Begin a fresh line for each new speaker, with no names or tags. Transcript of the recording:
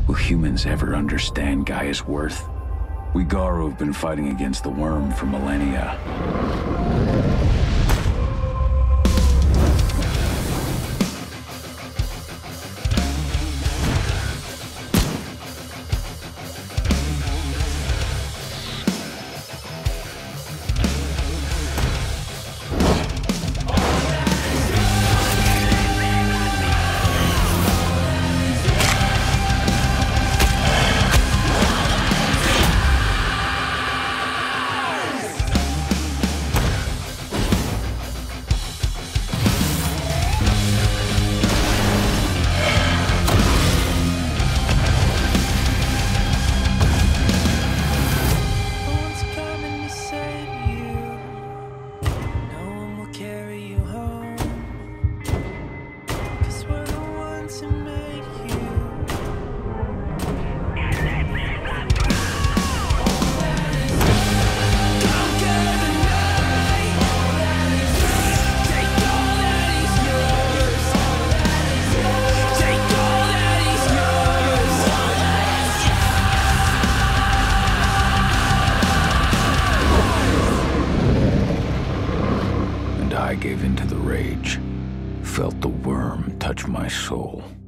Will humans ever understand Gaia's worth? We Garu have been fighting against the worm for millennia. I gave in to the rage, felt the worm touch my soul.